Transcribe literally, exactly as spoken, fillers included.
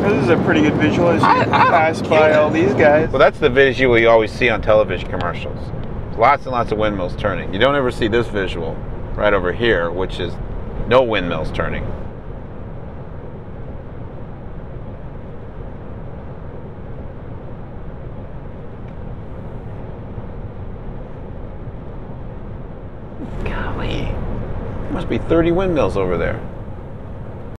This is a pretty good visual as you I, I pass by all these guys. Well, that's the visual you always see on television commercials. Lots and lots of windmills turning. You don't ever see this visual right over here, which is no windmills turning. Golly, there must be thirty windmills over there.